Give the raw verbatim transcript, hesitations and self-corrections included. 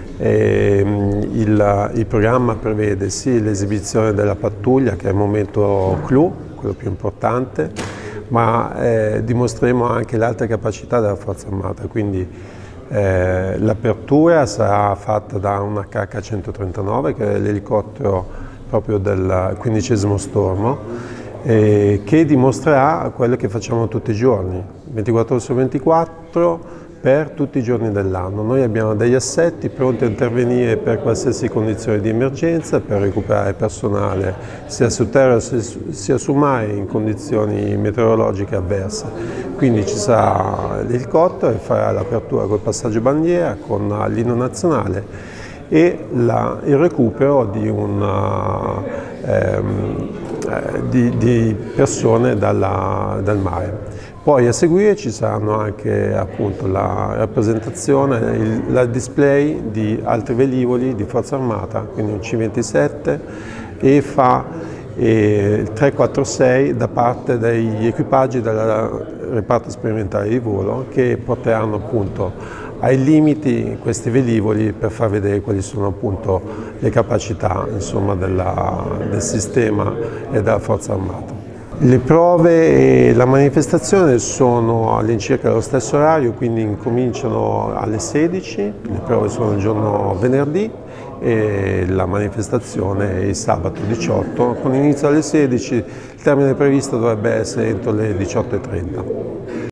E, il, il programma prevede sì l'esibizione della pattuglia, che è il momento clou, quello più importante, ma eh, dimostreremo anche le altre capacità della Forza Armata, quindi eh, l'apertura sarà fatta da una H H centotrentanove, che è l'elicottero proprio del quindicesimo stormo, eh, che dimostrerà quello che facciamo tutti i giorni, ventiquattro ore su ventiquattro, per tutti i giorni dell'anno. Noi abbiamo degli assetti pronti a intervenire per qualsiasi condizione di emergenza, per recuperare personale sia su terra sia su mare in condizioni meteorologiche avverse. Quindi ci sarà l'elicottero che farà l'apertura col passaggio bandiera, con l'inno nazionale e la, il recupero di, una, ehm, di, di persone dalla, dal mare. Poi a seguire ci saranno anche appunto la rappresentazione, il la display di altri velivoli di Forza Armata, quindi un C ventisette, E F A e il tre quattro sei da parte degli equipaggi del reparto sperimentale di volo, che porteranno appunto ai limiti questi velivoli per far vedere quali sono appunto le capacità, insomma, della, del sistema e della Forza Armata. Le prove e la manifestazione sono all'incirca allo stesso orario, quindi incominciano alle sedici, le prove sono il giorno venerdì e la manifestazione è il sabato diciotto, con inizio alle sedici, il termine previsto dovrebbe essere entro le diciotto e trenta.